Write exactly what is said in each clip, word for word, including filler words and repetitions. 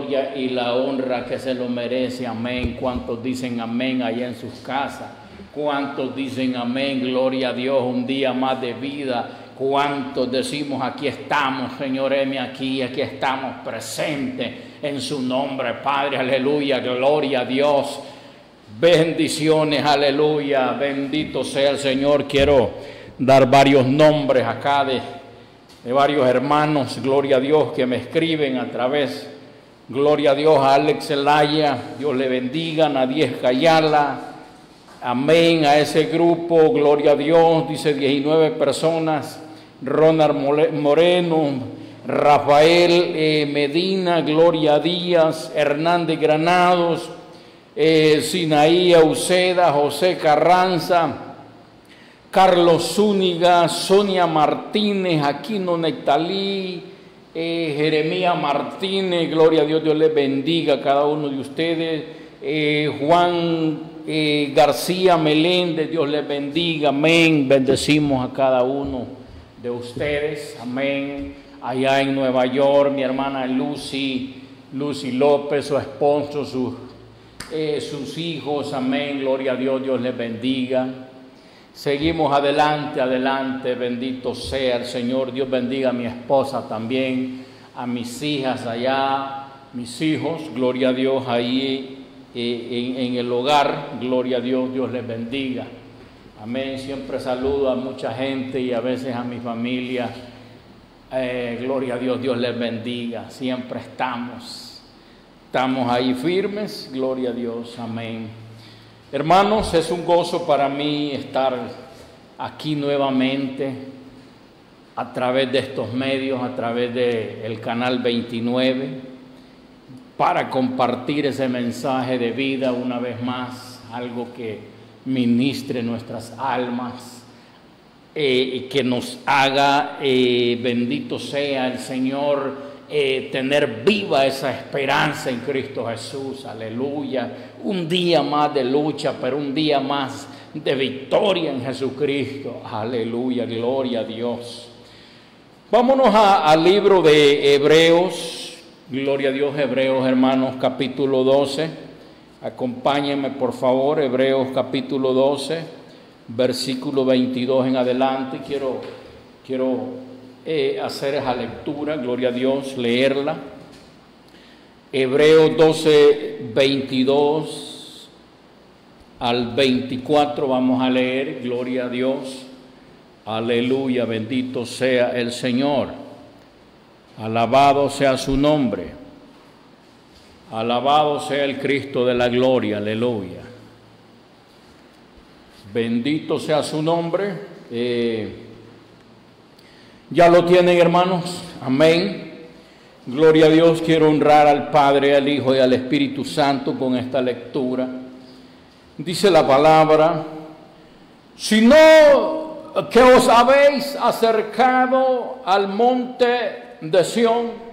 gloria y la honra que se lo merece, amén. ¿Cuántos dicen amén allá en sus casas? ¿Cuántos dicen amén? Gloria a Dios, un día más de vida. ¿Cuántos decimos aquí estamos, Señor, heme aquí, aquí estamos presentes en su nombre, Padre? Aleluya, gloria a Dios. Bendiciones, aleluya, bendito sea el Señor. Quiero dar varios nombres acá de, de varios hermanos, gloria a Dios, que me escriben a través, gloria a Dios, a Alex Zelaya, Dios le bendiga, Nadies Cayala, amén, a ese grupo, gloria a Dios, dice diecinueve personas, Ronald Moreno, Rafael eh, Medina, Gloria Díaz, Hernández Granados, eh, Sinaí Uceda, José Carranza, Carlos Zúñiga, Sonia Martínez, Aquino Nectalí, eh, Jeremías Martínez, gloria a Dios, Dios les bendiga a cada uno de ustedes, eh, Juan eh, García Meléndez, Dios les bendiga, amén, bendecimos a cada uno de ustedes, amén. Allá en Nueva York, mi hermana Lucy, Lucy López, su esposo, sus, eh, sus hijos, amén, gloria a Dios, Dios les bendiga. Seguimos adelante, adelante, bendito sea el Señor, Dios bendiga a mi esposa también, a mis hijas allá, mis hijos, gloria a Dios ahí eh, en, en el hogar, gloria a Dios, Dios les bendiga. Amén, siempre saludo a mucha gente y a veces a mi familia. Eh, gloria a Dios, Dios les bendiga. Siempre estamos, estamos ahí firmes, gloria a Dios, amén. Hermanos, es un gozo para mí estar aquí nuevamente a través de estos medios, a través del canal veintinueve, para compartir ese mensaje de vida una vez más, algo que ministre nuestras almas, eh, que nos haga, eh, bendito sea el Señor, eh, tener viva esa esperanza en Cristo Jesús, aleluya. Un día más de lucha, pero un día más de victoria en Jesucristo, aleluya, gloria a Dios. Vámonos al libro de Hebreos, gloria a Dios, Hebreos, hermanos, capítulo doce. Acompáñenme por favor, Hebreos capítulo doce, versículo veintidós en adelante. Quiero, quiero eh, hacer esa lectura, gloria a Dios, leerla. Hebreos doce, veintidós al veinticuatro vamos a leer, gloria a Dios. Aleluya, bendito sea el Señor. Alabado sea su nombre. Alabado sea el Cristo de la gloria, aleluya. Bendito sea su nombre. Eh, ya lo tienen, hermanos, amén. Gloria a Dios, quiero honrar al Padre, al Hijo y al Espíritu Santo con esta lectura. Dice la palabra: sino que os habéis acercado al monte de Sión,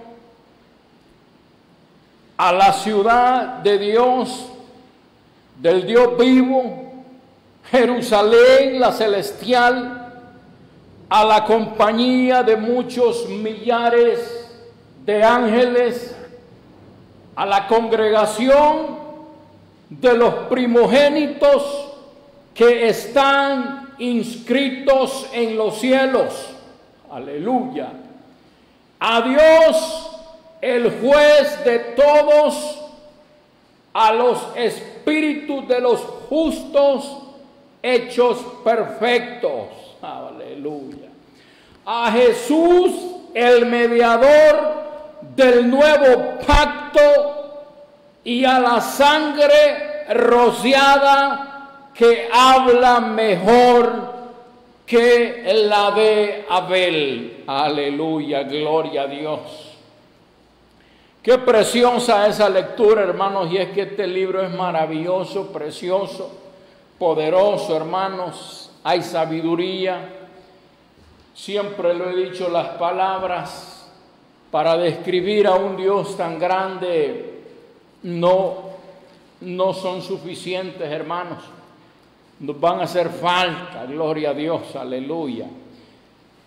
a la ciudad de Dios, del Dios vivo, Jerusalén la celestial, a la compañía de muchos millares de ángeles, a la congregación de los primogénitos que están inscritos en los cielos, aleluya, a Dios el juez de todos, a los espíritus de los justos hechos perfectos, aleluya, a Jesús el mediador del nuevo pacto y a la sangre rociada que habla mejor que la de Abel, aleluya, gloria a Dios. Qué preciosa esa lectura, hermanos, y es que este libro es maravilloso, precioso, poderoso, hermanos. Hay sabiduría. Siempre lo he dicho, las palabras para describir a un Dios tan grande no, no son suficientes, hermanos. Nos van a hacer falta, gloria a Dios, aleluya.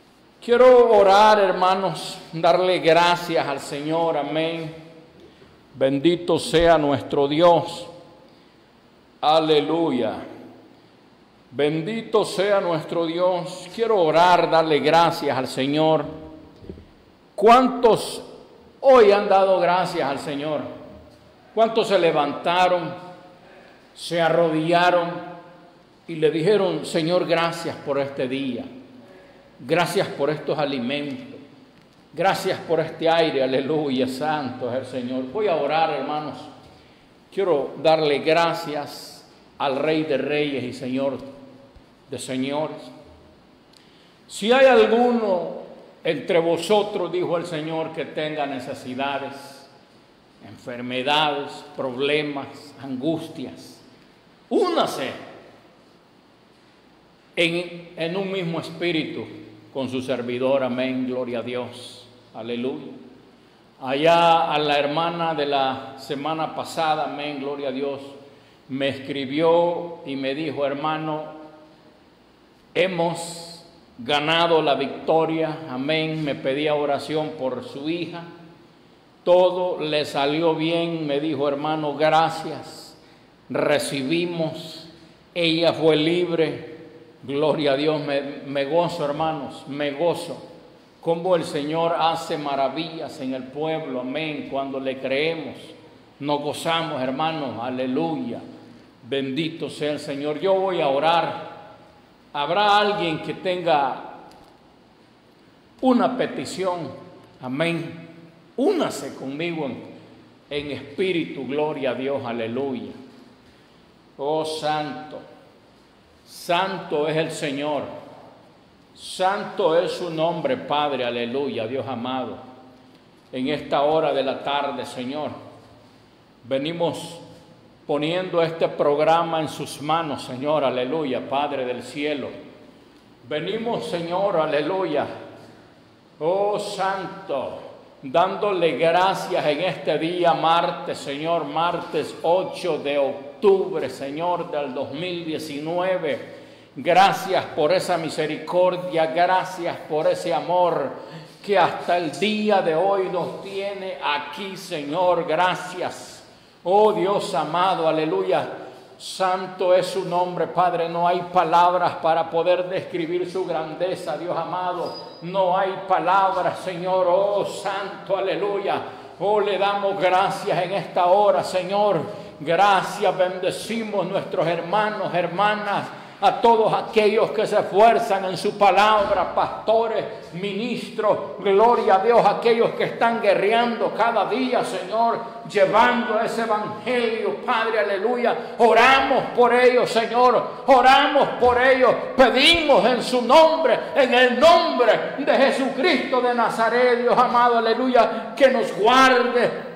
Quiero orar, hermanos, darle gracias al Señor, amén. Bendito sea nuestro Dios. Aleluya. Bendito sea nuestro Dios. Quiero orar, darle gracias al Señor. ¿Cuántos hoy han dado gracias al Señor? ¿Cuántos se levantaron, se arrodillaron y le dijeron: Señor, gracias por este día, gracias por estos alimentos, gracias por este aire, aleluya, santo es el Señor? Voy a orar, hermanos. Quiero darle gracias al Rey de Reyes y Señor de señores. Si hay alguno entre vosotros, dijo el Señor, que tenga necesidades, enfermedades, problemas, angustias, únase en, en un mismo espíritu con su servidor. Amén, gloria a Dios, aleluya. Allá a la hermana de la semana pasada, amén, gloria a Dios, me escribió y me dijo: hermano, hemos ganado la victoria, amén. Me pedía oración por su hija, todo le salió bien. Me dijo: hermano, gracias, recibimos, ella fue libre, gloria a Dios. Me, me gozo, hermanos, me gozo cómo el Señor hace maravillas en el pueblo, amén. Cuando le creemos, nos gozamos, hermanos, aleluya, bendito sea el Señor. Yo voy a orar. Habrá alguien que tenga una petición, amén. Únase conmigo en, en espíritu, gloria a Dios, aleluya. Oh, santo, santo es el Señor, santo es su nombre, Padre, aleluya, Dios amado. En esta hora de la tarde, Señor, venimos poniendo este programa en sus manos, Señor, aleluya, Padre del cielo. Venimos, Señor, aleluya, oh santo, dándole gracias en este día, martes, Señor, martes ocho de octubre, Señor, del dos mil diecinueve. Gracias por esa misericordia, gracias por ese amor que hasta el día de hoy nos tiene aquí, Señor, gracias. Oh Dios amado, aleluya, santo es su nombre, Padre. No hay palabras para poder describir su grandeza, Dios amado. No hay palabras, Señor. Oh santo, aleluya. Oh, le damos gracias en esta hora, Señor. Gracias, bendecimos nuestros hermanos, hermanas, a todos aquellos que se esfuerzan en su palabra, pastores, ministros, gloria a Dios, aquellos que están guerreando cada día, Señor, llevando ese evangelio, Padre, aleluya. Oramos por ellos, Señor, oramos por ellos, pedimos en su nombre, en el nombre de Jesucristo de Nazaret, Dios amado, aleluya, que nos guarde,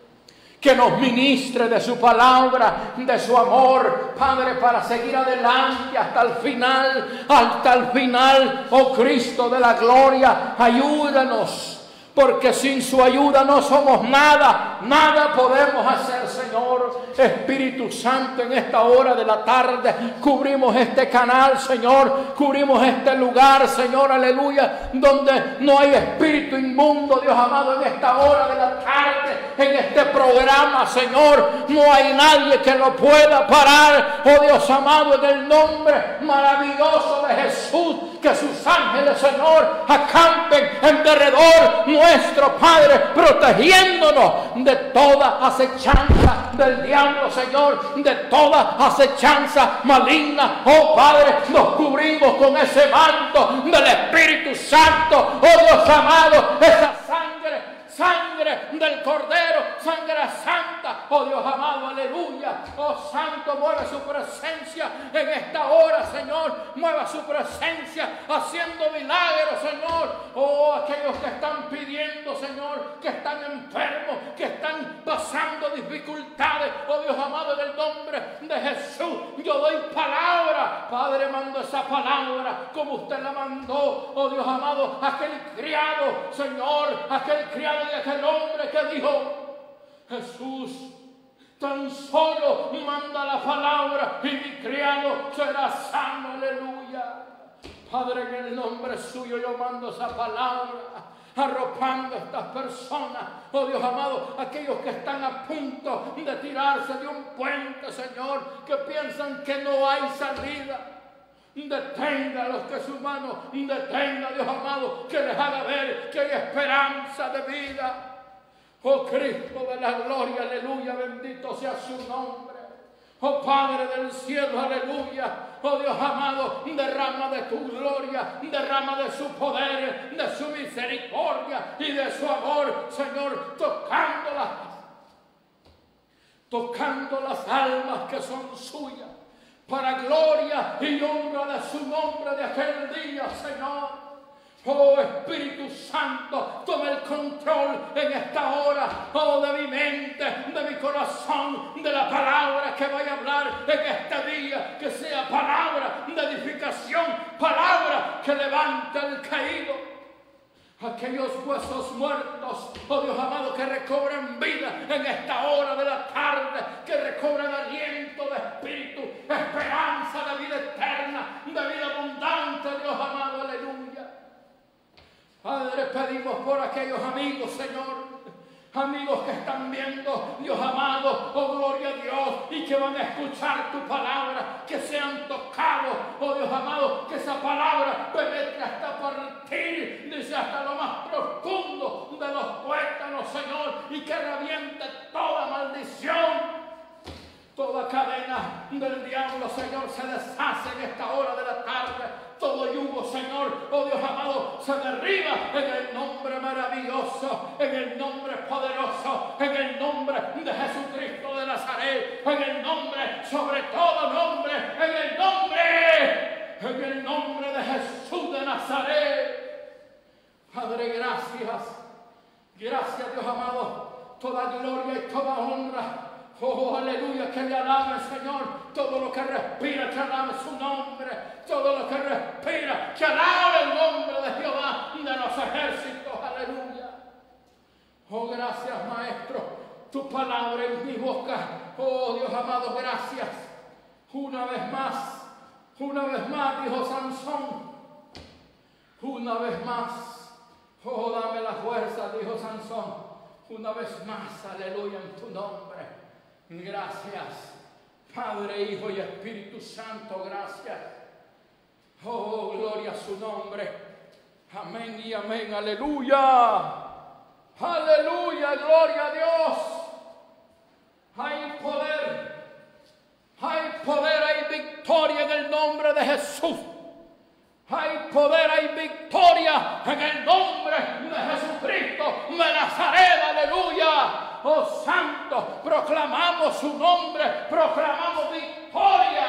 que nos ministre de su palabra, de su amor, Padre, para seguir adelante hasta el final, hasta el final. Oh Cristo de la gloria, ayúdanos, porque sin su ayuda no somos nada, nada podemos hacer, Señor. Espíritu Santo, en esta hora de la tarde, cubrimos este canal, Señor, cubrimos este lugar, Señor, aleluya, donde no hay espíritu inmundo, Dios amado, en esta hora de la tarde, en este programa, Señor, no hay nadie que lo pueda parar, oh Dios amado, en el nombre maravilloso de Jesús, que sus ángeles, Señor, acampen en derredor nuestro, Padre, protegiéndonos de toda acechanza del diablo, Señor, de toda acechanza maligna. Oh Padre, nos cubrimos con ese manto del Espíritu Santo, oh Dios amado, esa sangre, sangre del Cordero, sangre santa, oh Dios amado, aleluya. Oh Santo, mueve su presencia en esta hora, Señor, mueva su presencia haciendo milagros, Señor. Oh, aquellos que están pidiendo, Señor, que están enfermos, que están pasando dificultades, oh Dios amado, en el nombre de Jesús, yo doy palabra, Padre, mando esa palabra como usted la mandó, oh Dios amado, aquel criado, Señor, aquel criado de aquel hombre que dijo: Jesús, tan solo manda la palabra y mi criado será sano, aleluya. Padre, en el nombre suyo yo mando esa palabra arropando a estas personas, oh Dios amado, aquellos que están a punto de tirarse de un puente, Señor, que piensan que no hay salida. Detenga a los que es humano, detenga, Dios amado, que les haga ver que hay esperanza de vida. Oh Cristo de la gloria, aleluya, bendito sea su nombre. Oh Padre del cielo, aleluya. Oh Dios amado, derrama de tu gloria, derrama de su poder, de su misericordia y de su amor, Señor, tocándolas, tocando las almas que son suyas, para gloria y honra de su nombre de aquel día, Señor. Oh Espíritu Santo, toma el control en esta hora, oh de mi mente, de mi corazón, de la palabra que voy a hablar en este día, que sea palabra de edificación, palabra que levante al caído. Aquellos huesos muertos, oh Dios amado, que recobran vida en esta hora de la tarde, que recobran aliento de espíritu, esperanza de vida eterna, de vida abundante, Dios amado, aleluya. Padre, pedimos por aquellos amigos, Señor, amigos que están viendo, Dios amado, oh gloria a Dios, y que van a escuchar tu palabra, que sean tocados, oh Dios amado, que esa palabra penetre hasta partir, dice, hasta lo más profundo de los tuétanos, Señor, y que reviente toda maldición. Toda cadena del diablo, Señor, se deshace en esta hora de la tarde. Todo yugo, Señor, oh Dios amado, se derriba en el nombre maravilloso, en el nombre poderoso, en el nombre de Jesucristo de Nazaret, en el nombre, sobre todo nombre, en el nombre, en el nombre de Jesús de Nazaret. Padre, gracias, gracias, Dios amado, toda gloria y toda honra. Oh, aleluya, que le alabe, Señor, todo lo que respira, que alabe su nombre, todo lo que respira, que alabe el nombre de Jehová de los ejércitos, aleluya. Oh, gracias, Maestro, tu palabra en mi boca, oh Dios amado, gracias. Una vez más, una vez más, dijo Sansón, una vez más, oh, dame la fuerza, dijo Sansón, una vez más, aleluya, en tu nombre. Gracias, Padre, Hijo y Espíritu Santo, gracias. Oh, gloria a su nombre. Amén y amén, aleluya. Aleluya, gloria a Dios. Hay poder, hay poder, hay victoria en el nombre de Jesús. Hay poder, hay victoria en el nombre de Jesucristo de Nazaret, aleluya. Oh Santo, proclamamos su nombre, proclamamos victoria.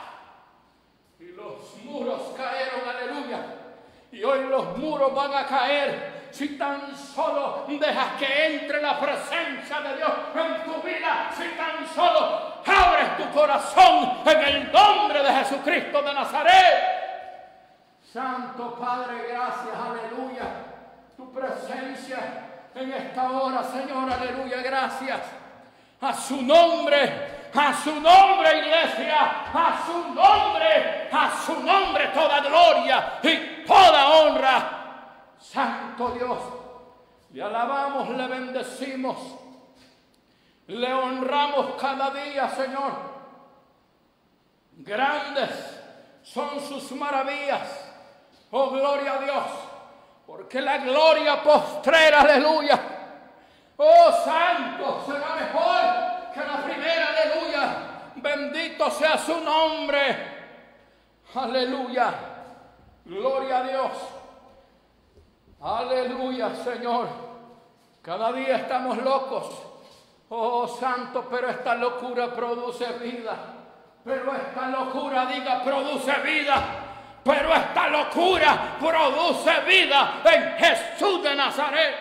Y los muros cayeron, aleluya. Y hoy los muros van a caer si tan solo dejas que entre la presencia de Dios en tu vida, si tan solo abres tu corazón en el nombre de Jesucristo de Nazaret. Santo Padre, gracias, aleluya, tu presencia en esta hora, Señor, aleluya, gracias. A su nombre, a su nombre, iglesia, a su nombre, a su nombre toda gloria y toda honra. Santo Dios, le alabamos, le bendecimos, le honramos cada día, Señor. Grandes son sus maravillas. Oh, gloria a Dios, porque la gloria postrera, aleluya, oh santo, será mejor que la primera, aleluya, bendito sea su nombre, aleluya, gloria a Dios, aleluya, Señor. Cada día estamos locos, oh santo, pero esta locura produce vida, pero esta locura, diga, produce vida. Pero esta locura produce vida en Jesús de Nazaret.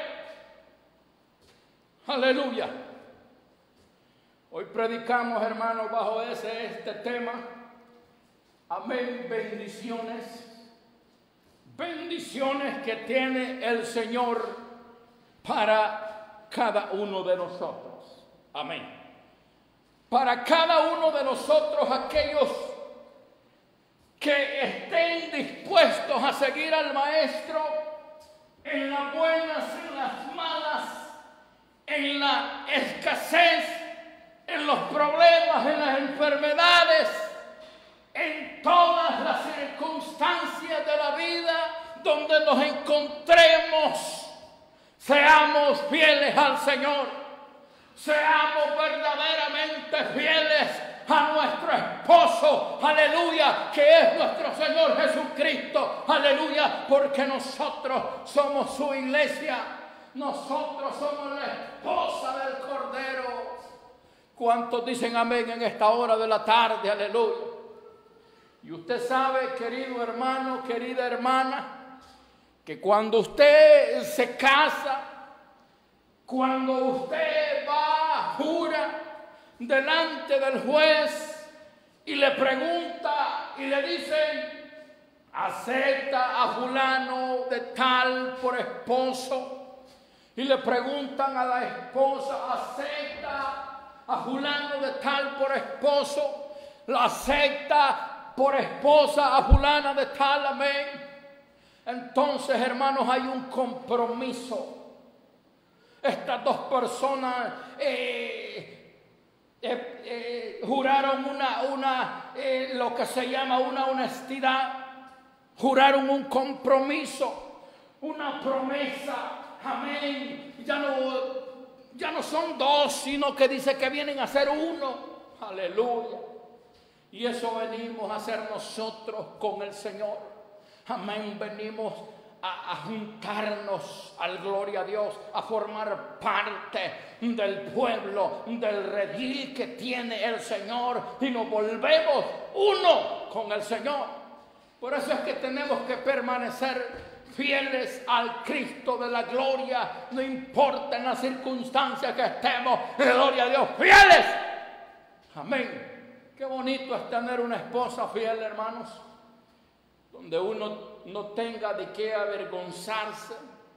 Aleluya. Hoy predicamos, hermanos, bajo ese este tema. Amén. Bendiciones. Bendiciones que tiene el Señor para cada uno de nosotros. Amén. Para cada uno de nosotros, aquellos que estén dispuestos a seguir al Maestro, en las buenas, en las malas, en la escasez, en los problemas, en las enfermedades, en todas las circunstancias de la vida donde nos encontremos, seamos fieles al Señor, seamos verdaderamente fieles a nuestro esposo, aleluya, que es nuestro Señor Jesucristo, aleluya, porque nosotros somos su iglesia, nosotros somos la esposa del Cordero. ¿Cuántos dicen amén en esta hora de la tarde? Aleluya. Y usted sabe, querido hermano, querida hermana, que cuando usted se casa, cuando usted va, jura delante del juez y le pregunta y le dicen, acepta a fulano de tal por esposo, y le preguntan a la esposa, acepta a fulano de tal por esposo, la acepta por esposa a fulana de tal, amén. Entonces, hermanos, hay un compromiso. Estas dos personas eh, eh, eh, juraron una, una eh, lo que se llama una honestidad, juraron un compromiso, una promesa, amén. Ya no, ya no son dos, sino que dice que vienen a ser uno, aleluya. Y eso venimos a hacer nosotros con el Señor, amén. Venimos A, a juntarnos, al gloria a Dios, a formar parte del pueblo, del redil que tiene el Señor, y nos volvemos uno con el Señor. Por eso es que tenemos que permanecer fieles al Cristo de la gloria, no importa en las circunstancias que estemos, gloria a Dios, fieles, amén. Qué bonito es tener una esposa fiel, hermanos, donde uno no tenga de qué avergonzarse,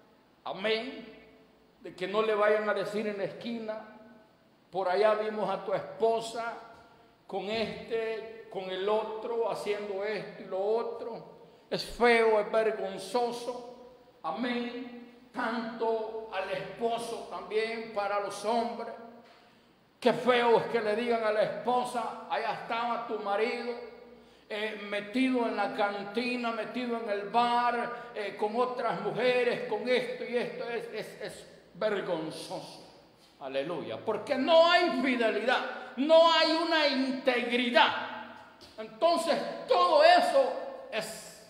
amén, de que no le vayan a decir en la esquina, por allá vimos a tu esposa con este, con el otro, haciendo esto y lo otro. Es feo, es vergonzoso, amén, tanto al esposo también para los hombres. Qué feo es que le digan a la esposa, allá estaba tu marido, Eh, metido en la cantina, metido en el bar, eh, con otras mujeres, con esto y esto, es, es, es vergonzoso, aleluya, porque no hay fidelidad, no hay una integridad. Entonces todo eso es,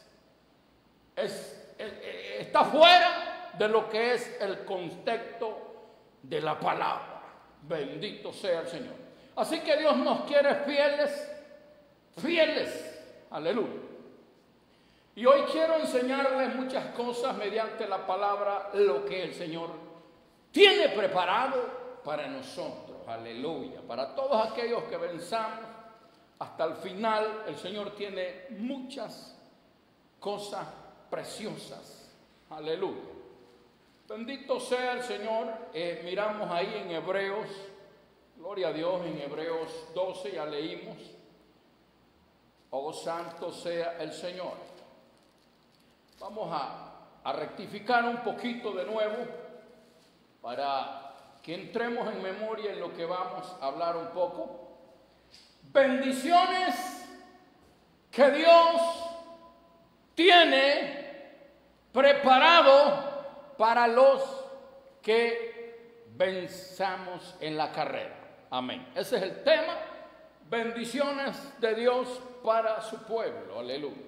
es, es, está fuera de lo que es el contexto de la palabra. Bendito sea el Señor. Así que Dios nos quiere fieles, fieles, aleluya. Y hoy quiero enseñarles muchas cosas mediante la palabra, lo que el Señor tiene preparado para nosotros, aleluya. Para todos aquellos que venzamos hasta el final, el Señor tiene muchas cosas preciosas, aleluya. Bendito sea el Señor. Eh, miramos ahí en Hebreos, gloria a Dios, en Hebreos doce ya leímos. Oh, santo sea el Señor. Vamos a, a rectificar un poquito de nuevo para que entremos en memoria en lo que vamos a hablar un poco. Bendiciones que Dios tiene preparado para los que venzamos en la carrera. Amén. Ese es el tema. Bendiciones de Dios para su pueblo, aleluya.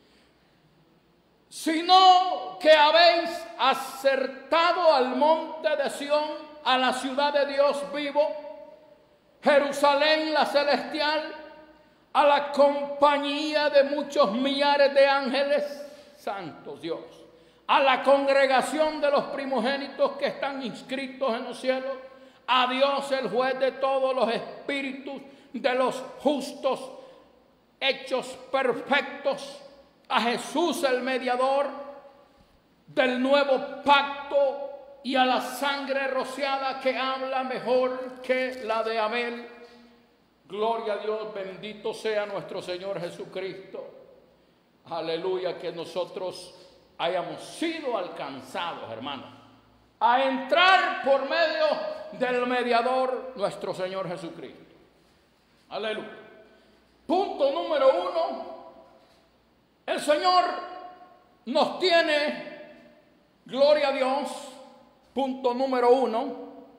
Sino que habéis acertado al monte de Sión, a la ciudad de Dios vivo, Jerusalén la celestial, a la compañía de muchos millares de ángeles, santos Dios, a la congregación de los primogénitos que están inscritos en los cielos, a Dios el juez de todos los espíritus de los justos hechos perfectos, a Jesús el mediador del nuevo pacto y a la sangre rociada que habla mejor que la de Abel. Gloria a Dios, bendito sea nuestro Señor Jesucristo. Aleluya, que nosotros hayamos sido alcanzados, hermanos, a entrar por medio del mediador, nuestro Señor Jesucristo. Aleluya. Punto número uno. El Señor nos tiene, gloria a Dios, punto número uno,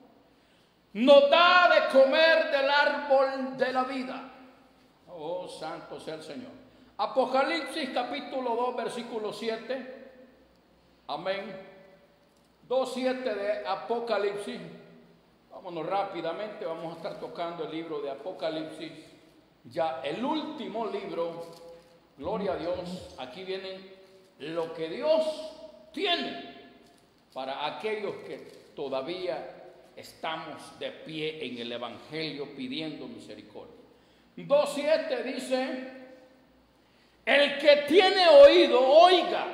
nos da de comer del árbol de la vida. Oh, santo sea el Señor. Apocalipsis capítulo dos, versículo siete. Amén. dos siete de Apocalipsis. Vámonos rápidamente, vamos a estar tocando el libro de Apocalipsis. Ya el último libro, gloria a Dios. Aquí viene lo que Dios tiene para aquellos que todavía estamos de pie en el Evangelio pidiendo misericordia. dos siete dice: el que tiene oído, oiga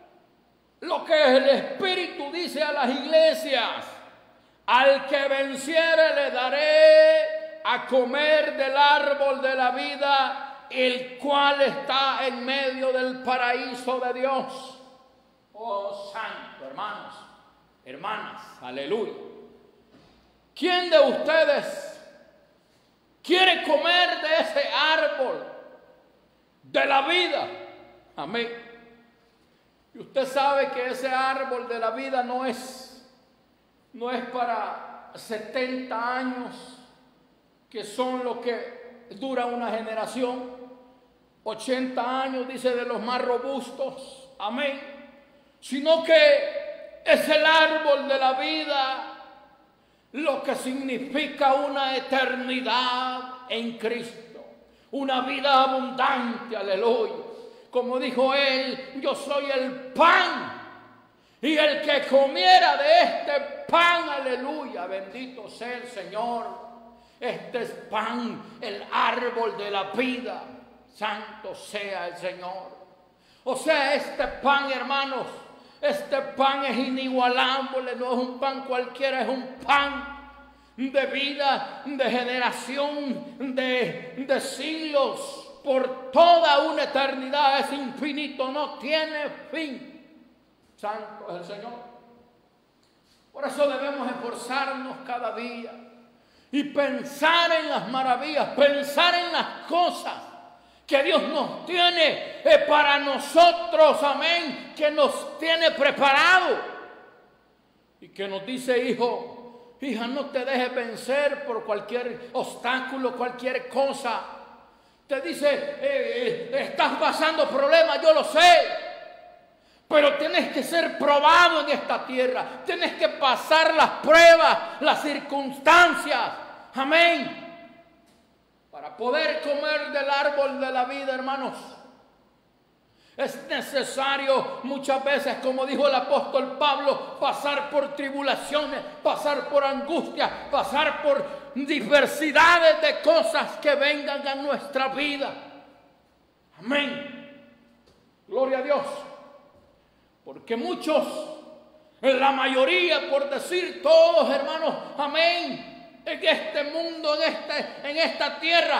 lo que el Espíritu dice a las iglesias. Al que venciere le daré a comer del árbol de la vida, el cual está en medio del paraíso de Dios. Oh, santo, hermanos, hermanas, aleluya. ¿Quién de ustedes quiere comer de ese árbol de la vida? Amén. Y usted sabe que ese árbol de la vida no es, no es para setenta años, que son lo que dura una generación. ochenta años, dice, de los más robustos. Amén. Sino que es el árbol de la vida, lo que significa una eternidad en Cristo, una vida abundante, aleluya. Como dijo él: yo soy el pan, y el que comiera de este pan, aleluya, bendito sea el Señor. Este es pan, el árbol de la vida, santo sea el Señor. O sea, este pan, hermanos, este pan es inigualable, no es un pan cualquiera, es un pan de vida, de generación, de, de siglos, por toda una eternidad, es infinito, no tiene fin. Santo es el Señor. Por eso debemos esforzarnos cada día y pensar en las maravillas, pensar en las cosas que Dios nos tiene eh, para nosotros, amén, que nos tiene preparado y que nos dice: hijo, hija, no te dejes vencer por cualquier obstáculo, cualquier cosa. Te dice: eh, eh, estás pasando problemas, yo lo sé, pero tienes que ser probado en esta tierra, tienes que pasar las pruebas, las circunstancias, amén, para poder comer del árbol de la vida, hermanos. Es necesario muchas veces, como dijo el apóstol Pablo, pasar por tribulaciones, pasar por angustias, pasar por diversidades de cosas que vengan a nuestra vida. Amén. Gloria a Dios. Porque muchos, la mayoría, por decir todos, hermanos, amén, en este mundo, en, este, en esta tierra,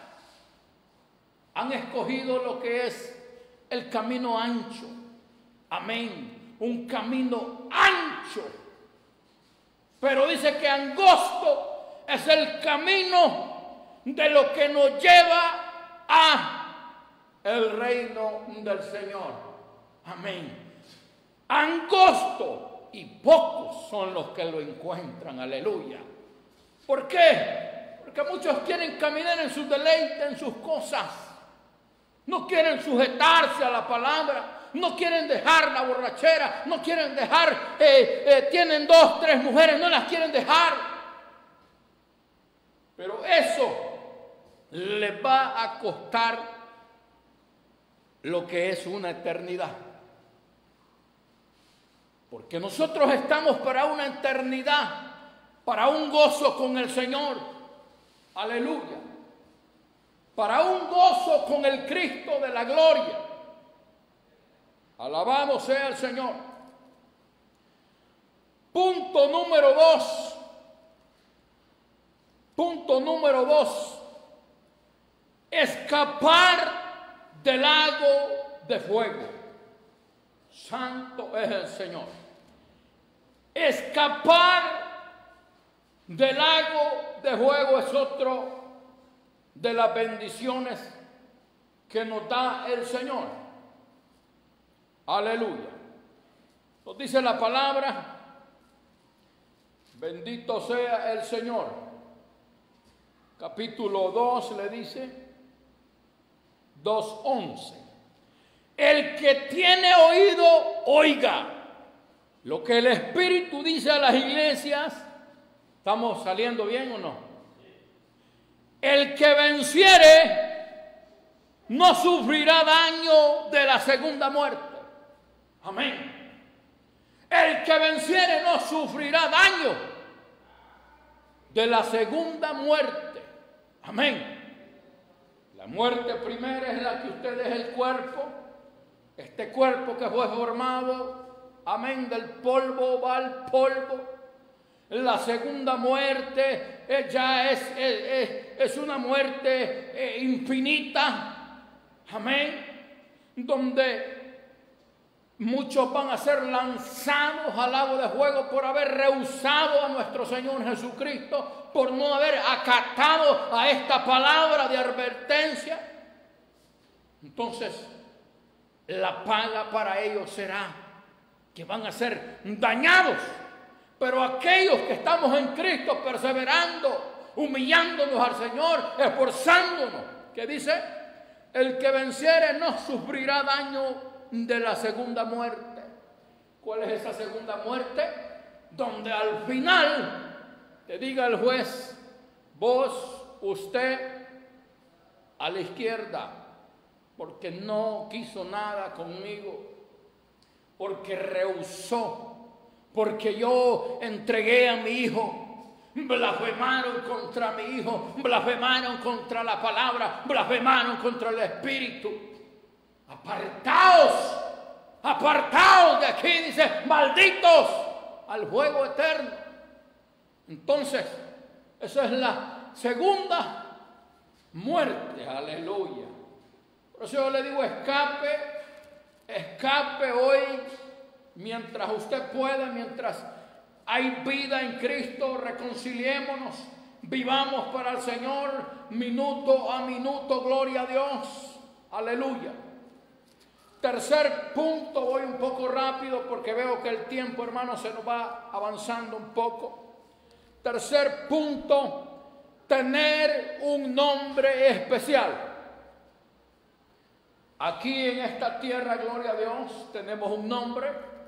han escogido lo que es el camino ancho. Amén. Un camino ancho. Pero dice que angosto es el camino de lo que nos lleva a el reino del Señor. Amén. Angosto y pocos son los que lo encuentran. Aleluya. ¿Por qué? Porque muchos quieren caminar en sus deleites, en sus cosas. No quieren sujetarse a la palabra, no quieren dejar la borrachera, no quieren dejar, eh, eh, tienen dos, tres mujeres, no las quieren dejar. Pero eso les va a costar lo que es una eternidad. Porque nosotros estamos para una eternidad, para un gozo con el Señor. Aleluya. Para un gozo con el Cristo de la gloria. Alabado sea el Señor. Punto número dos. Punto número dos. Escapar del lago de fuego. Santo es el Señor. Escapar del lago de fuego es otro de las bendiciones que nos da el Señor. Aleluya. Nos dice la palabra, bendito sea el Señor. Capítulo dos le dice, dos once. El que tiene oído, oiga lo que el Espíritu dice a las iglesias. ¿Estamos saliendo bien o no? El que venciere no sufrirá daño de la segunda muerte. Amén. El que venciere no sufrirá daño de la segunda muerte. Amén. La muerte primera es la que usted es el cuerpo. Este cuerpo que fue formado, amén, del polvo va al polvo. La segunda muerte eh, ya es, es, es una muerte eh, infinita, amén, donde muchos van a ser lanzados al lago de fuego por haber rehusado a nuestro Señor Jesucristo, por no haber acatado a esta palabra de advertencia. Entonces, la paga para ellos será que van a ser dañados. Pero aquellos que estamos en Cristo perseverando, humillándonos al Señor, esforzándonos, que dice, el que venciere no sufrirá daño de la segunda muerte. ¿Cuál es esa segunda muerte? Donde al final te diga el juez, vos, usted, a la izquierda, porque no quiso nada conmigo, porque rehusó, porque yo entregué a mi hijo, blasfemaron contra mi hijo, blasfemaron contra la palabra, blasfemaron contra el Espíritu. Apartaos, apartaos de aquí, dice, malditos, al fuego eterno. Entonces, esa es la segunda muerte, aleluya. Por eso yo le digo, escape, escape hoy, mientras usted pueda, mientras hay vida en Cristo, reconciliémonos, vivamos para el Señor, minuto a minuto, gloria a Dios, aleluya. Tercer punto, voy un poco rápido porque veo que el tiempo, hermano, se nos va avanzando un poco. Tercer punto, tener un nombre especial. Aquí en esta tierra, gloria a Dios, tenemos un nombre.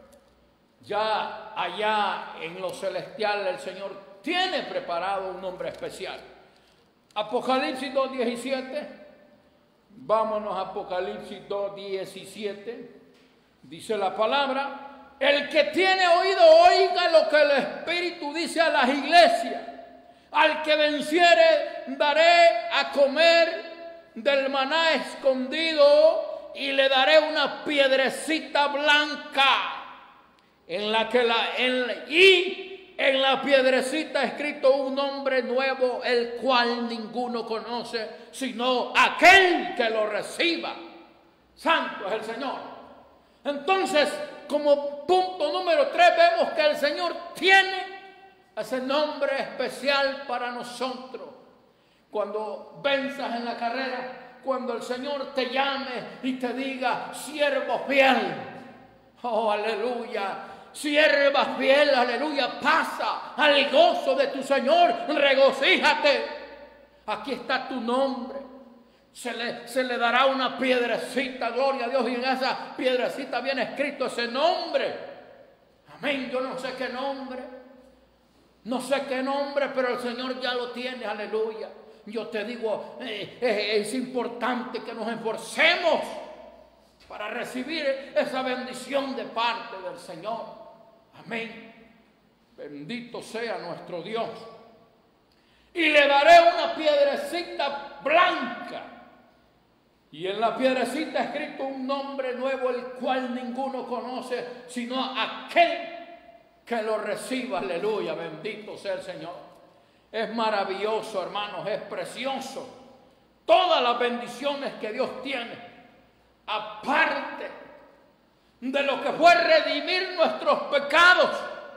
Ya allá en lo celestial el Señor tiene preparado un nombre especial. Apocalipsis dos diecisiete. Vámonos a Apocalipsis dos diecisiete. Dice la palabra, el que tiene oído oiga lo que el Espíritu dice a las iglesias. Al que venciere daré a comer del maná escondido y le daré una piedrecita blanca en la que la en, y en la piedrecita escrito un nombre nuevo, el cual ninguno conoce sino aquel que lo reciba. Santo es el Señor. Entonces, como punto número tres, vemos que el Señor tiene ese nombre especial para nosotros. Cuando venzas en la carrera, cuando el Señor te llame y te diga, siervo fiel, oh aleluya, sierva fiel, aleluya, pasa al gozo de tu Señor, regocíjate, aquí está tu nombre, se le, se le dará una piedrecita, gloria a Dios, y en esa piedrecita viene escrito ese nombre, amén. Yo no sé qué nombre, no sé qué nombre, pero el Señor ya lo tiene, aleluya. Yo te digo, eh, eh, es importante que nos esforcemos para recibir esa bendición de parte del Señor. Amén. Bendito sea nuestro Dios. Y le daré una piedrecita blanca. Y en la piedrecita escrito un nombre nuevo, el cual ninguno conoce, sino aquel que lo reciba. Aleluya. Bendito sea el Señor. Es maravilloso, hermanos, es precioso. Todas las bendiciones que Dios tiene, aparte de lo que fue redimir nuestros pecados,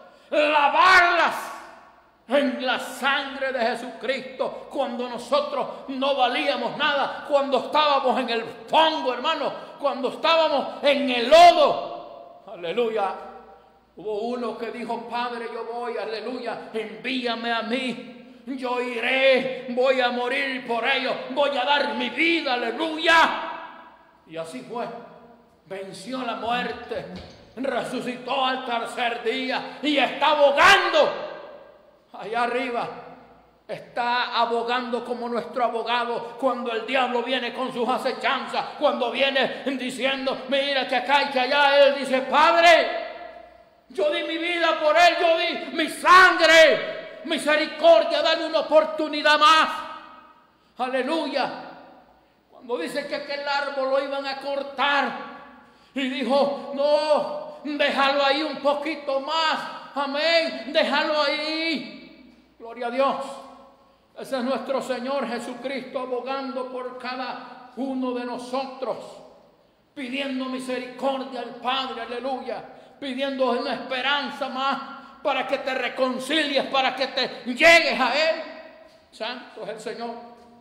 lavarlas en la sangre de Jesucristo, cuando nosotros no valíamos nada, cuando estábamos en el fango, hermano, cuando estábamos en el lodo. Aleluya. Hubo uno que dijo: Padre, yo voy, aleluya, envíame a mí, yo iré, voy a morir por ellos, voy a dar mi vida, aleluya. Y así fue, venció la muerte, resucitó al tercer día y está abogando allá arriba. Está abogando como nuestro abogado cuando el diablo viene con sus acechanzas, cuando viene diciendo: mira que acá y que allá. Él dice: Padre, yo di mi vida por él, yo di mi sangre, misericordia, dale una oportunidad más. Aleluya. Cuando dice que aquel árbol lo iban a cortar y dijo: no, déjalo ahí un poquito más, amén, déjalo ahí. Gloria a Dios. Ese es nuestro Señor Jesucristo abogando por cada uno de nosotros, pidiendo misericordia al Padre, aleluya, pidiendo una esperanza más para que te reconcilies, para que te llegues a Él. Santo es el Señor.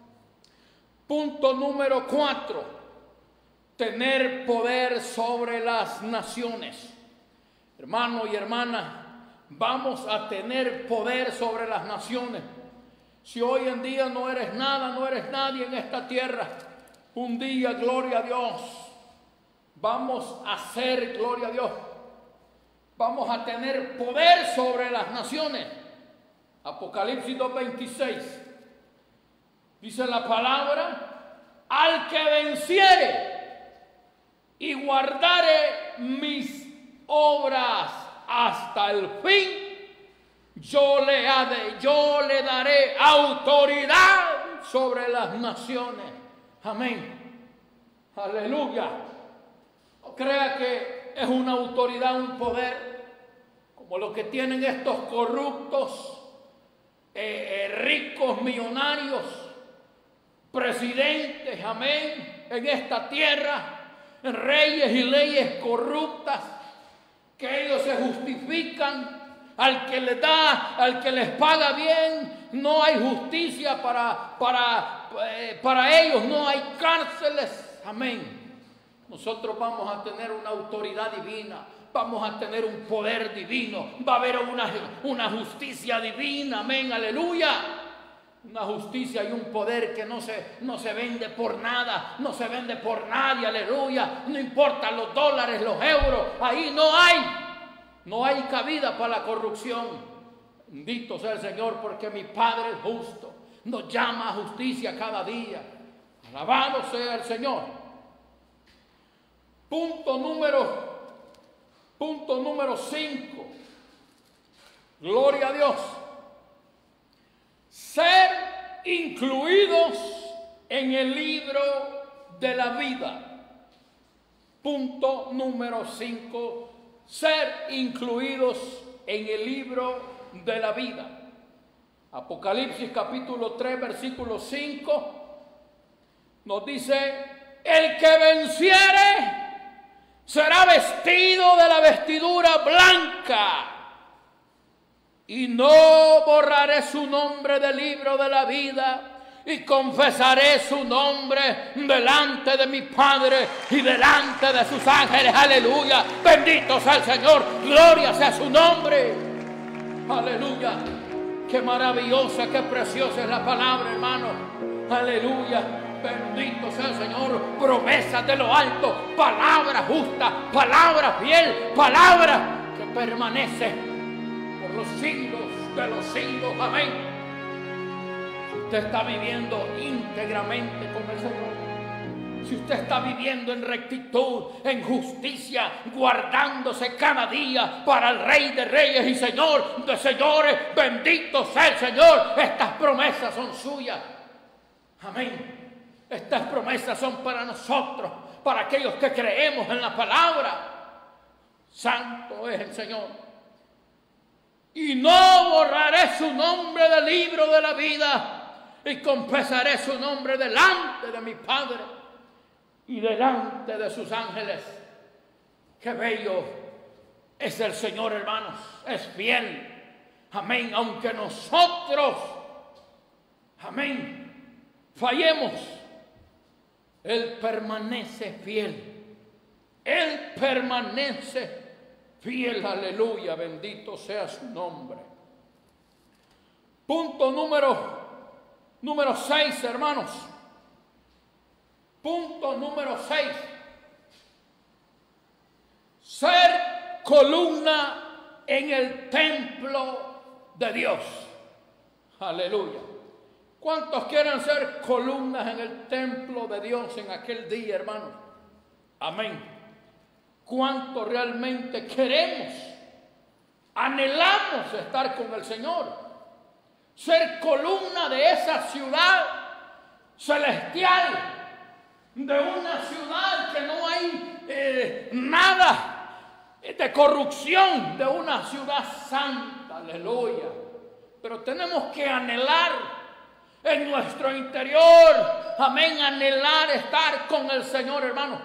Punto número cuatro: tener poder sobre las naciones. Hermano y hermana, vamos a tener poder sobre las naciones. Si hoy en día no eres nada, no eres nadie en esta tierra, un día, gloria a Dios, vamos a ser, gloria a Dios, vamos a tener poder sobre las naciones. Apocalipsis dos veintiséis. Dice la palabra: al que venciere y guardare mis obras hasta el fin, yo le, de, yo le daré autoridad sobre las naciones. Amén. Aleluya. No crea que es una autoridad, un poder como lo que tienen estos corruptos, eh, eh, ricos, millonarios, presidentes, amén, en esta tierra, reyes y leyes corruptas, que ellos se justifican. Al que les da, al que les paga bien, no hay justicia para, para, eh, para ellos, no hay cárceles, amén. Nosotros vamos a tener una autoridad divina, vamos a tener un poder divino, va a haber una, una justicia divina, amén, aleluya. Una justicia y un poder que no se, no se vende por nada, no se vende por nadie, aleluya. No importan los dólares, los euros, ahí no hay, no hay cabida para la corrupción. Bendito sea el Señor, porque mi Padre es justo, nos llama a justicia cada día. Alabado sea el Señor. Punto número, punto número cinco. Gloria a Dios. Ser incluidos en el libro de la vida. Punto número cinco. Ser incluidos en el libro de la vida. Apocalipsis capítulo tres, versículo cinco. Nos dice: el que venciere será vestido de la vestidura blanca, y no borraré su nombre del libro de la vida, y confesaré su nombre delante de mi Padre y delante de sus ángeles. Aleluya. Bendito sea el Señor. Gloria sea su nombre. Aleluya. Qué maravillosa, qué preciosa es la palabra, hermano. Aleluya. Bendito sea el Señor. Promesas de lo alto, palabra justa, palabra fiel, palabra que permanece por los siglos de los siglos. Amén. Si usted está viviendo íntegramente con el Señor, si usted está viviendo en rectitud, en justicia, guardándose cada día para el Rey de Reyes y Señor de Señores, bendito sea el Señor. Estas promesas son suyas. Amén. Estas promesas son para nosotros, para aquellos que creemos en la palabra. Santo es el Señor. Y no borraré su nombre del libro de la vida, y confesaré su nombre delante de mi Padre y delante de sus ángeles. Qué bello es el Señor, hermanos. Es fiel. Amén. Aunque nosotros, amén, fallemos, Él permanece fiel. Él permanece fiel. Aleluya. Bendito sea su nombre. Punto número, número seis, hermanos. Punto número seis. Ser columna en el templo de Dios. Aleluya. ¿Cuántos quieren ser columnas en el templo de Dios en aquel día, hermanos? Amén. ¿Cuántos realmente queremos, anhelamos estar con el Señor? Ser columna de esa ciudad celestial, de una ciudad que no hay eh, nada de corrupción, de una ciudad santa. Aleluya. Pero tenemos que anhelar en nuestro interior, amén, anhelar estar con el Señor, hermano.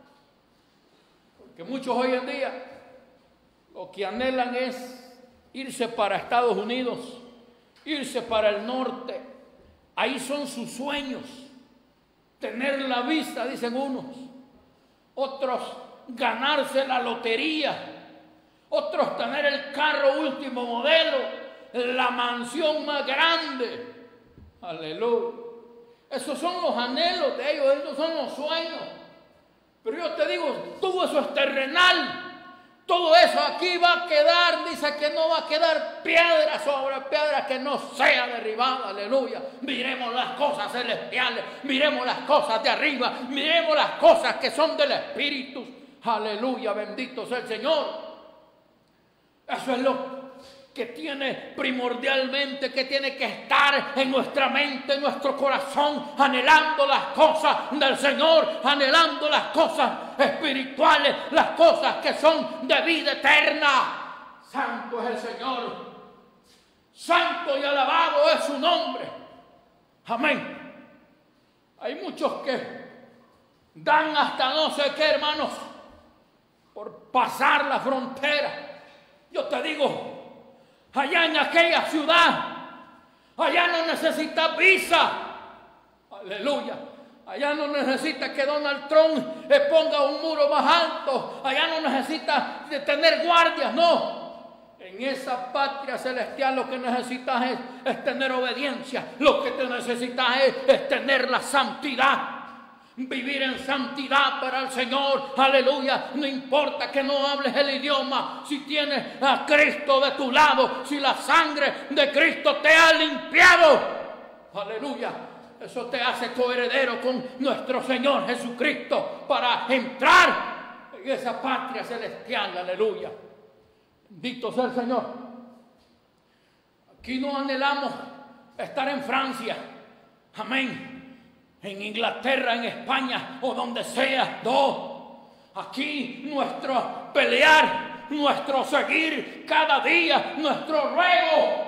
Porque muchos hoy en día lo que anhelan es irse para Estados Unidos, irse para el norte. Ahí son sus sueños. Tener la visa, dicen unos. Otros, ganarse la lotería. Otros, tener el carro último modelo, la mansión más grande. Aleluya. Esos son los anhelos de ellos, esos son los sueños. Pero yo te digo, todo eso es terrenal. Todo eso aquí va a quedar, dice que no va a quedar piedra sobre piedra que no sea derribada. Aleluya. Miremos las cosas celestiales, miremos las cosas de arriba, miremos las cosas que son del Espíritu. Aleluya, bendito sea el Señor. Eso es lo que tiene primordialmente, que tiene que estar en nuestra mente, en nuestro corazón, anhelando las cosas del Señor, anhelando las cosas espirituales, las cosas que son de vida eterna. Santo es el Señor, santo y alabado es su nombre. Amén. Hay muchos que dan hasta no sé qué, hermanos, por pasar la frontera. Yo te digo, allá en aquella ciudad, allá no necesita visa. Aleluya. Allá no necesita que Donald Trump le ponga un muro más alto. Allá no necesita de tener guardias, no. En esa patria celestial lo que necesitas es, es tener obediencia. Lo que te necesitas es, es tener la santidad. Vivir en santidad para el Señor. Aleluya. No importa que no hables el idioma, si tienes a Cristo de tu lado, si la sangre de Cristo te ha limpiado. Aleluya. Eso te hace coheredero con nuestro Señor Jesucristo para entrar en esa patria celestial. Aleluya. Bendito sea el Señor. Aquí no anhelamos estar en Francia. Amén. En Inglaterra, en España o donde sea. No. Aquí nuestro pelear, nuestro seguir cada día, nuestro ruego.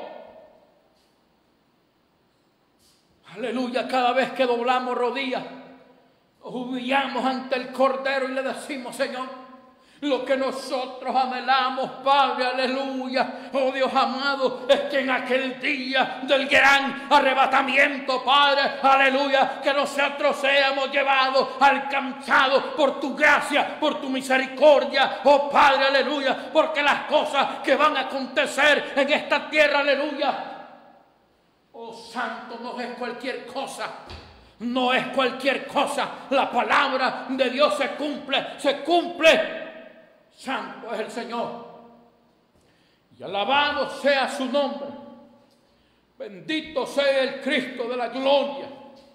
Aleluya. Cada vez que doblamos rodillas, nos humillamos ante el Cordero y le decimos: Señor, lo que nosotros anhelamos, Padre, aleluya, oh Dios amado, es que en aquel día del gran arrebatamiento, Padre, aleluya, que nosotros seamos llevados, alcanzados por tu gracia, por tu misericordia, oh Padre, aleluya, porque las cosas que van a acontecer en esta tierra, aleluya, oh Santo, no es cualquier cosa. No es cualquier cosa. La palabra de Dios se cumple, se cumple. Santo es el Señor. Y alabado sea su nombre. Bendito sea el Cristo de la gloria.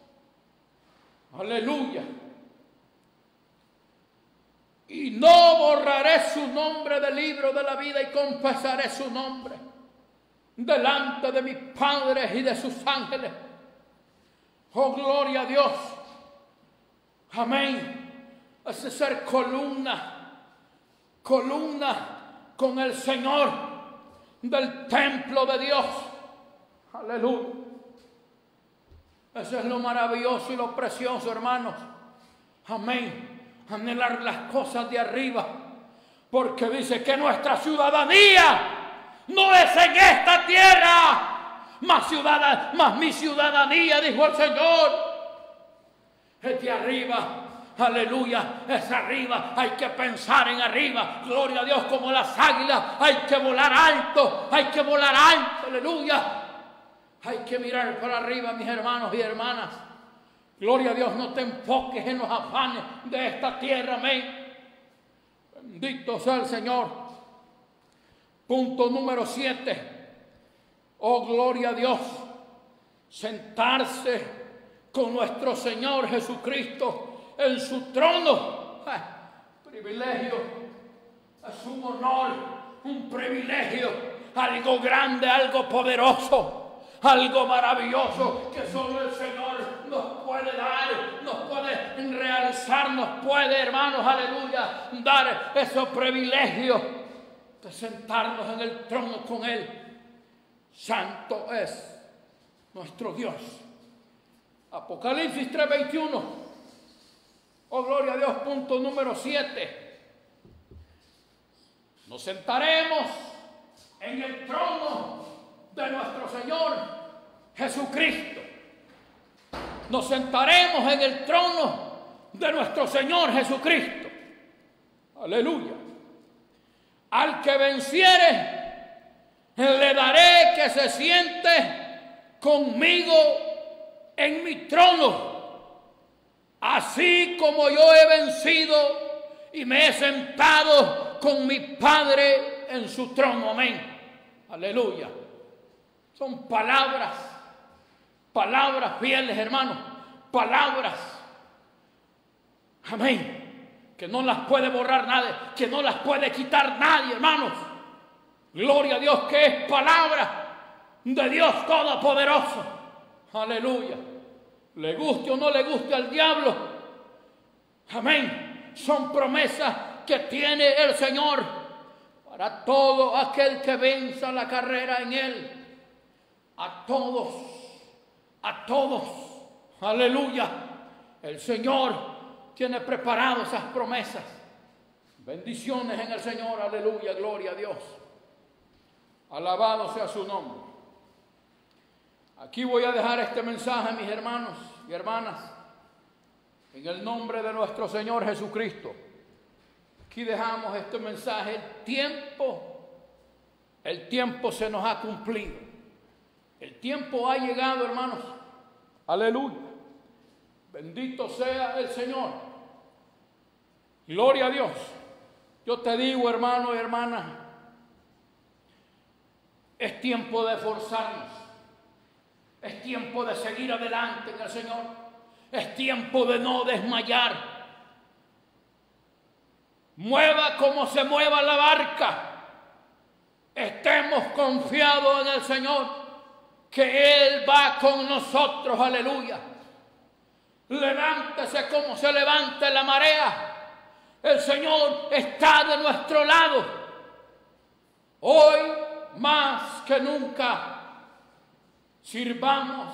Aleluya. Y no borraré su nombre del libro de la vida y confesaré su nombre delante de mis padres y de sus ángeles. Oh, gloria a Dios. Amén. Ese ser columna. Columna con el Señor del templo de Dios. Aleluya. Eso es lo maravilloso y lo precioso, hermanos. Amén. Anhelar las cosas de arriba. Porque dice que nuestra ciudadanía no es en esta tierra, más, ciudad, más mi ciudadanía, dijo el Señor, es de arriba. Aleluya, es arriba, hay que pensar en arriba, gloria a Dios, como las águilas, hay que volar alto, hay que volar alto, aleluya, hay que mirar para arriba, mis hermanos y hermanas, gloria a Dios, no te enfoques en los afanes de esta tierra, amén, bendito sea el Señor. Punto número siete, oh gloria a Dios, sentarse con nuestro Señor Jesucristo en su trono. ¡Ah! Privilegio, es un honor, un privilegio, algo grande, algo poderoso, algo maravilloso que solo el Señor nos puede dar, nos puede realzar, nos puede, hermanos, aleluya, dar esos privilegios de sentarnos en el trono con Él. Santo es nuestro Dios. Apocalipsis tres veintiuno. Oh, gloria a Dios, punto número siete. Nos sentaremos en el trono de nuestro Señor Jesucristo. Nos sentaremos en el trono de nuestro Señor Jesucristo. Aleluya. Al que venciere, le daré que se siente conmigo en mi trono, así como yo he vencido y me he sentado con mi Padre en su trono. Amén. Aleluya. Son palabras, palabras fieles, hermanos, palabras, amén, que no las puede borrar nadie, que no las puede quitar nadie, hermanos. Gloria a Dios, que es palabra de Dios Todopoderoso. Aleluya. Le guste o no le guste al diablo, amén, son promesas que tiene el Señor para todo aquel que venza la carrera en Él. A todos, a todos, aleluya, el Señor tiene preparado esas promesas. Bendiciones en el Señor, aleluya, gloria a Dios. Alabado sea su nombre. Aquí voy a dejar este mensaje, mis hermanos y hermanas, en el nombre de nuestro Señor Jesucristo. Aquí dejamos este mensaje. El tiempo, el tiempo se nos ha cumplido. El tiempo ha llegado, hermanos. Aleluya. Bendito sea el Señor. Gloria a Dios. Yo te digo, hermano y hermana, es tiempo de esforzarnos. Es tiempo de seguir adelante en el Señor. Es tiempo de no desmayar. Mueva como se mueva la barca, estemos confiados en el Señor, que Él va con nosotros, aleluya. Levántese como se levanta la marea. El Señor está de nuestro lado. Hoy más que nunca sirvamos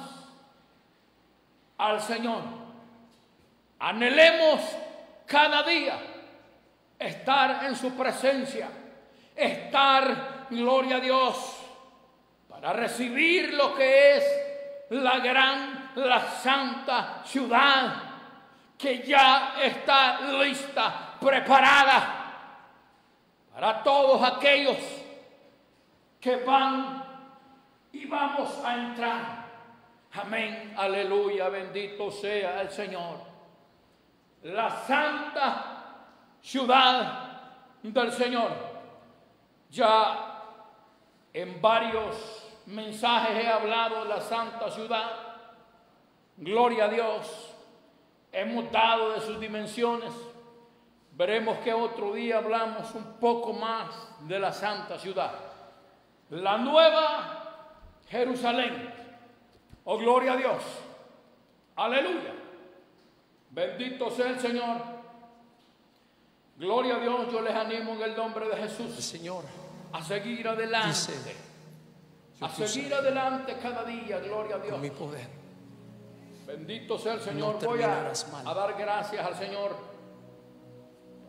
al Señor. Anhelemos cada día estar en su presencia, estar, gloria a Dios, para recibir lo que es la gran, la santa ciudad que ya está lista, preparada para todos aquellos que van y vamos a entrar. Amén, aleluya, bendito sea el Señor. La santa ciudad del Señor. Ya en varios mensajes he hablado de la santa ciudad. Gloria a Dios. Hemos dado de sus dimensiones. Veremos que otro día hablamos un poco más de la santa ciudad. La nueva Jerusalén. Oh, gloria a Dios. Aleluya. Bendito sea el Señor. Gloria a Dios. Yo les animo en el nombre de Jesús, El Señor a seguir adelante. dice, A seguir adelante cada día. Gloria a Dios. con mi poder. Bendito sea el Señor. No Voy a, terminarás mal. a dar gracias al Señor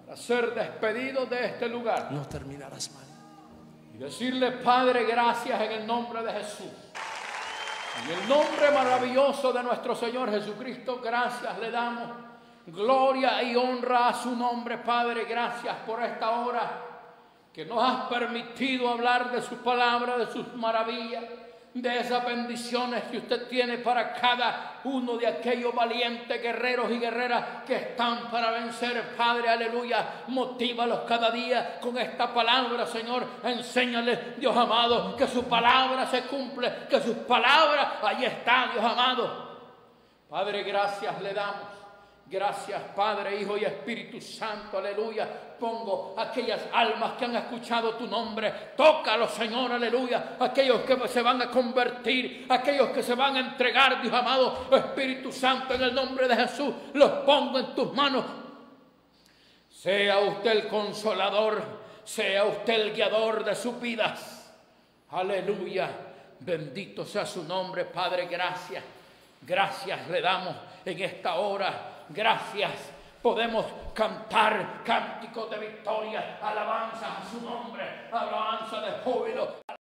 para ser despedidos de este lugar. no terminarás mal. Y decirle, Padre, gracias en el nombre de Jesús. En el nombre maravilloso de nuestro Señor Jesucristo, gracias le damos. Gloria y honra a su nombre, Padre. Gracias por esta hora que nos has permitido hablar de su palabra, de sus maravillas, de esas bendiciones que usted tiene para cada uno de aquellos valientes guerreros y guerreras que están para vencer. Padre, aleluya, motívalos cada día con esta palabra, Señor. Enséñales, Dios amado, que su palabra se cumple, que sus palabras, ahí está, Dios amado. Padre, gracias le damos. Gracias, Padre, Hijo y Espíritu Santo, aleluya. Pongo aquellas almas que han escuchado tu nombre. Tócalos, Señor, aleluya. Aquellos que se van a convertir, aquellos que se van a entregar, Dios amado. Espíritu Santo, en el nombre de Jesús, los pongo en tus manos. Sea usted el consolador, sea usted el guiador de sus vidas. Aleluya. Bendito sea su nombre, Padre, gracias. Gracias le damos en esta hora. Gracias. Podemos cantar cánticos de victoria, alabanza a su nombre, alabanza de júbilo.